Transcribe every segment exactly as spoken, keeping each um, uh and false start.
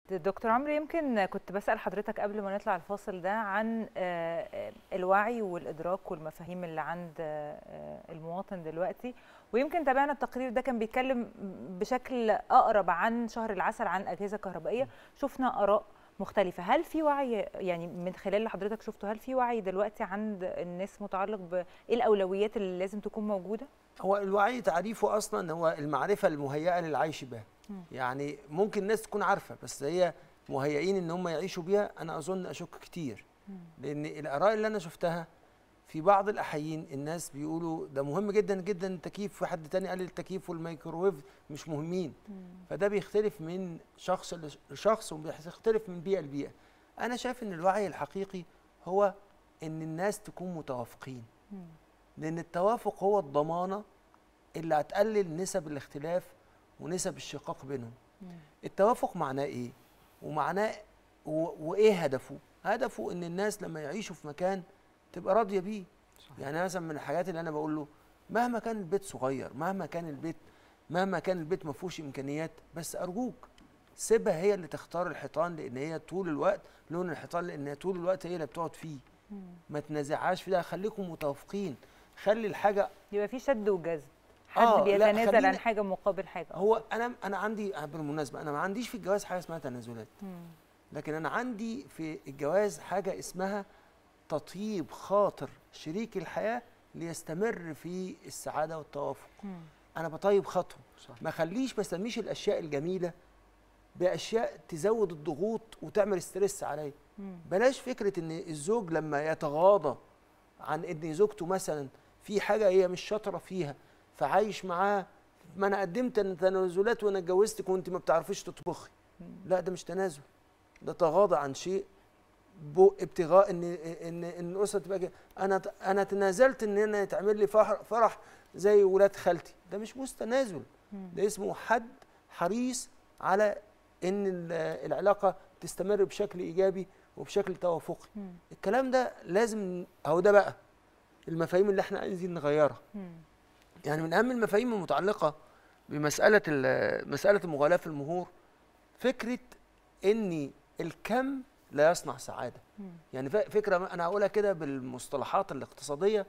دكتور عمرو، يمكن كنت بسأل حضرتك قبل ما نطلع الفاصل ده عن الوعي والإدراك والمفاهيم اللي عند المواطن دلوقتي، ويمكن تابعنا التقرير ده كان بيتكلم بشكل أقرب عن شهر العسل عن أجهزة كهربائية. شفنا آراء مختلفة. هل في وعي يعني من خلال اللي حضرتك شفته، هل في وعي دلوقتي عند الناس متعلق بإيه الأولويات اللي لازم تكون موجودة؟ هو الوعي تعريفه أصلا هو المعرفة المهيئة للعيش بها. يعني ممكن الناس تكون عارفة بس هي مهيئين ان هم يعيشوا بيها. انا اظن اشك كتير، لان الاراء اللي انا شفتها في بعض الاحيان الناس بيقولوا ده مهم جدا جدا التكييف، وحد تاني قال التكييف والميكروويف مش مهمين. فده بيختلف من شخص لشخص وبيختلف من بيئة لبيئة. انا شايف ان الوعي الحقيقي هو ان الناس تكون متوافقين، لان التوافق هو الضمانة اللي هتقلل نسب الاختلاف ونسب الشقاق بينهم. التوافق معناه ايه؟ ومعناه وايه هدفه؟ هدفه ان الناس لما يعيشوا في مكان تبقى راضيه بيه. صحيح. يعني مثلا من الحاجات اللي انا بقول له مهما كان البيت صغير، مهما كان البيت مهما كان البيت ما فيهوش امكانيات، بس ارجوك سيبها هي اللي تختار الحيطان، لان هي طول الوقت لون الحيطان، لان هي طول الوقت هي اللي بتقعد فيه. مم. ما تنازعهاش في ده، خليكم متوافقين. خلي الحاجه يبقى في شد وجذب، حد آه بيتنازل عن حاجه مقابل حاجه. هو انا انا عندي بالمناسبه انا ما عنديش في الجواز حاجه اسمها تنازلات، لكن انا عندي في الجواز حاجه اسمها تطييب خاطر شريك الحياه ليستمر في السعاده والتوافق. مم. انا بطيب خاطره، ما خليش ما اسميش الاشياء الجميله باشياء تزود الضغوط وتعمل ستريس عليا. بلاش فكره ان الزوج لما يتغاضى عن ان زوجته مثلا في حاجه هي مش شاطره فيها فعايش معاه، ما انا قدمت تنازلات وانا اتجوزتك وانت ما بتعرفيش تطبخي. لا، ده مش تنازل، ده تغاضى عن شيء ابتغاء ان ان ان الاسره تبقى كده. انا انا تنازلت ان انا يتعمل لي فرح زي ولاد خالتي، ده مش مستنازل، ده اسمه حد حريص على ان العلاقه تستمر بشكل ايجابي وبشكل توافقي. الكلام ده لازم، اهو ده بقى المفاهيم اللي احنا عايزين نغيرها. يعني من اهم المفاهيم المتعلقه بمساله مساله المغالاه في المهور فكره ان الكم لا يصنع سعاده. مم. يعني فكره انا هقولها كده بالمصطلحات الاقتصاديه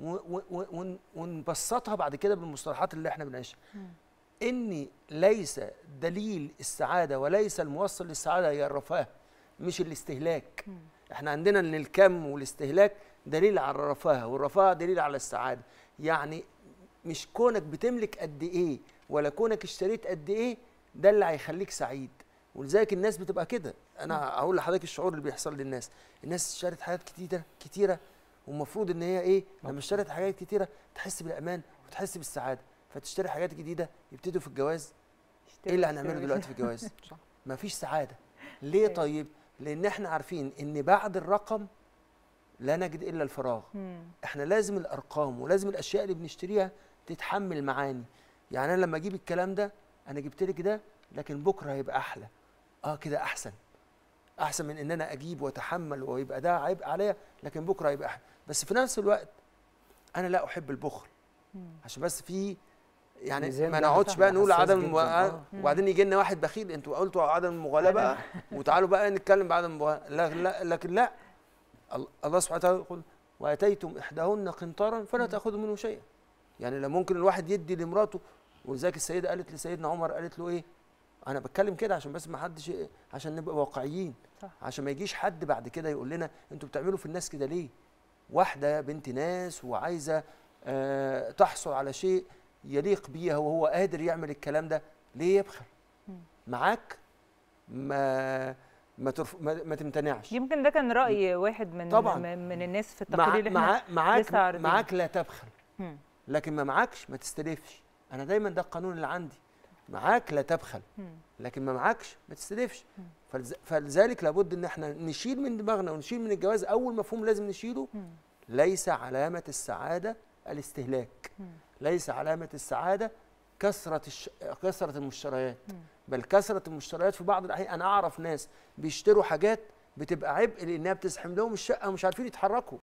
ونبسطها بعد كده بالمصطلحات اللي احنا بنعيشها. ان ليس دليل السعاده وليس الموصل للسعاده هي الرفاه، مش الاستهلاك. مم. احنا عندنا ان الكم والاستهلاك دليل على الرفاه، والرفاه دليل على السعاده. يعني مش كونك بتملك قد ايه ولا كونك اشتريت قد ايه ده اللي هيخليك سعيد. ولذلك الناس بتبقى كده. انا هقول لحضرتك الشعور اللي بيحصل للناس. الناس اشترت حاجات كتيره كتيره والمفروض ان هي ايه، لما اشترت حاجات كتيره تحس بالامان وتحس بالسعاده، فتشتري حاجات جديده يبتدوا في الجواز. ايه اللي هنعمله دلوقتي في الجواز؟ مفيش سعاده. ليه؟ طيب لان احنا عارفين ان بعد الرقم لا نجد الا الفراغ. مم. احنا لازم الارقام ولازم الاشياء اللي بنشتريها تتحمل معاني. يعني انا لما اجيب الكلام ده انا جبت لك ده لكن بكره هيبقى احلى. اه كده احسن، احسن من ان انا اجيب واتحمل ويبقى ده عبء عليا لكن بكره هيبقى احلى. بس في نفس الوقت انا لا احب البخل. مم. عشان بس في يعني ما نقعدش بقى نقول عدم المغالاه وبعدين يجي لنا واحد بخيل انتوا قلتوا عدم المغالاه بقى وتعالوا بقى نتكلم بعدم المغالاه. لا, لا لكن لا، الله سبحانه وتعالى يقول واتيتم احداهن قنطارا فلا تاخذوا منه شيئا. يعني لا ممكن الواحد يدي لمراته. ولذلك السيده قالت لسيدنا عمر، قالت له ايه؟ انا بتكلم كده عشان بس ما حدش، عشان نبقى واقعيين، صح. عشان ما يجيش حد بعد كده يقول لنا انتوا بتعملوا في الناس كده ليه؟ واحده بنت ناس وعايزه آه تحصل على شيء يليق بيها وهو قادر يعمل الكلام ده، ليه يبخل؟ معاك ما ما, ترف... ما ما تمتنعش. يمكن ده كان راي واحد من طبعا من الناس في التقرير مع... اللي احنا معاك لسه عارضين. معاك لا تبخل، مم. لكن ما معاكش ما تستلفش. انا دايما ده القانون اللي عندي، معاك لا تبخل لكن ما معاكش ما تستلفش. فلذلك لابد ان احنا نشيل من دماغنا ونشيل من الجواز اول مفهوم لازم نشيله. ليس علامه السعاده الاستهلاك، ليس علامه السعاده كثره الش... كثره المشتريات، بل كثره المشتريات في بعض الاحيان. انا اعرف ناس بيشتروا حاجات بتبقى عبء لانها بتزحم لهم الشقه ومش عارفين يتحركوا.